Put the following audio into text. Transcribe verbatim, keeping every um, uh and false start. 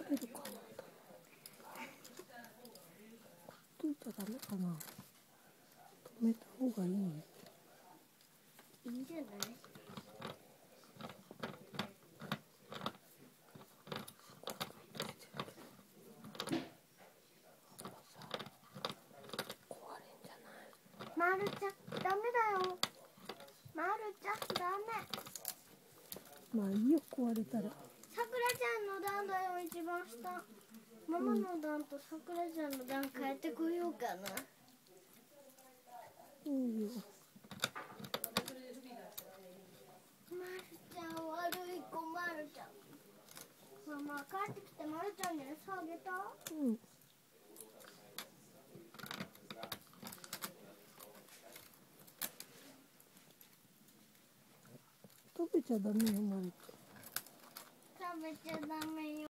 べるかな。ほっといちゃダメかな。止めた方がいい。 いいんじゃない？まるちゃん、ダメだよ。まるちゃん、ダメ。 まあいいよ、壊れたら。 さくらちゃんの段だよ、一番下。ママの段とさくらちゃんの段変えてこようかな。 いいよ。 まるちゃん、悪い子、まるちゃん。ママ、帰ってきてまるちゃんに餌あげた？ うん。食べちゃダメよ、まるちゃん。 食べちゃダメよ。